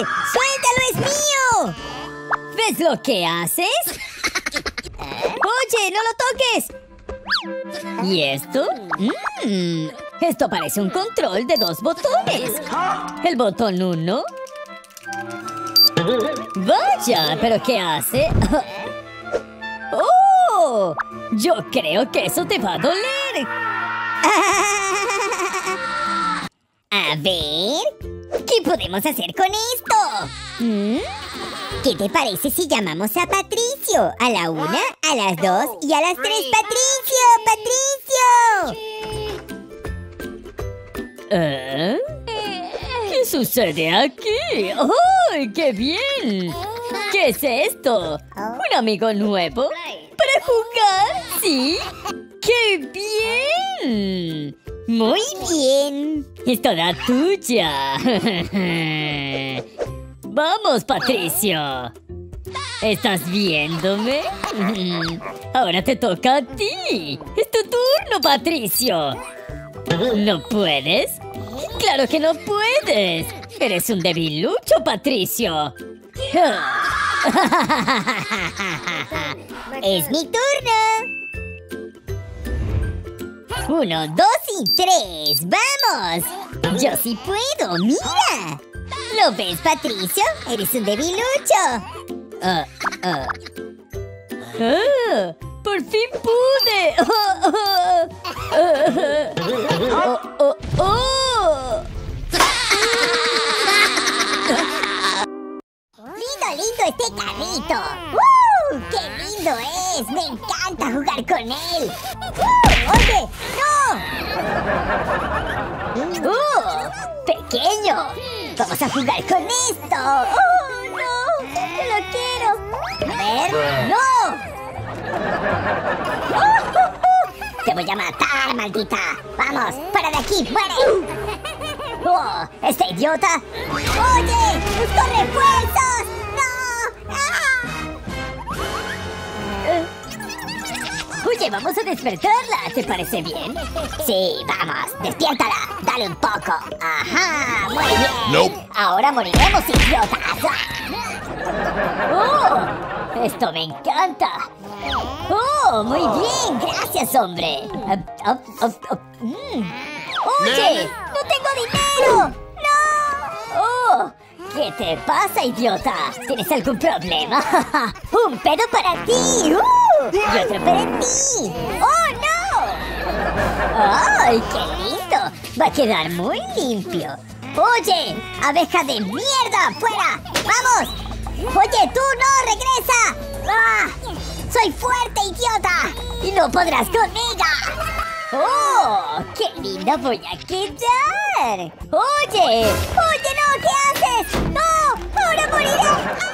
¡Suéltalo, es mío! ¿Ves lo que haces? ¡Oye, no lo toques! ¿Y esto? Esto parece un control de 2 botones. El botón 1. ¡Vaya! ¿Pero qué hace? ¡Oh! Yo creo que eso te va a doler. A ver, ¿qué podemos hacer con esto? ¿Qué te parece si llamamos a Patricio? A la 1, a las 2 y a las 3. ¡Patricio! ¿Qué sucede aquí? ¡Ay, qué bien! ¿Qué es esto? ¿Un amigo nuevo? ¿Para jugar? ¿Sí? ¡Qué bien! Muy bien. Es toda tuya. Vamos, Patricio. ¿Estás viéndome? Ahora te toca a ti. Es tu turno, Patricio. ¿No puedes? ¡Claro que no puedes! Eres un debilucho, Patricio. Es mi turno. 1, 2 y 3. ¡Vamos! Yo sí puedo, mira. ¿Lo ves, Patricio? Eres un debilucho. ¡Por fin pude! Lindo este carrito. ¡Qué lindo es! Me encanta jugar con él. ¡Oye! ¡No! ¡Pequeño! ¡Vamos a jugar con esto! ¡Oh, no! ¡Yo lo quiero! A ver... ¡No! ¡Te voy a matar, maldita! ¡Vamos! ¡Fuera de aquí! ¡Muere! ¡Oh! ¡Este idiota! ¡Oye! ¡Busco refuerzos! ¡No! Oye, vamos a despertarla. ¿Te parece bien? Sí, vamos. Despiértala. Dale un poco. Ajá. Muy bien. Nope. Ahora moriremos, idiotas. ¡Oh! Esto me encanta. ¡Oh! Muy bien. Gracias, hombre. Oye, no tengo dinero. ¡No! ¡Oh! ¿Qué te pasa, idiota? ¿Tienes algún problema? ¡Un pedo para ti! ¡Y otro para ti! ¡Oh, no! ¡Ay, qué lindo! Va a quedar muy limpio. ¡Oye! ¡Abeja de mierda! ¡Fuera! ¡Vamos! ¡Oye, tú no! ¡Regresa! ¡Ah! ¡Soy fuerte, idiota! ¡Y no podrás conmigo! ¡Oh! ¡Qué linda voy a quedar! ¡Oye! ¡Oye, no! ¿Qué haces? ¡No! ¡Ahora moriré!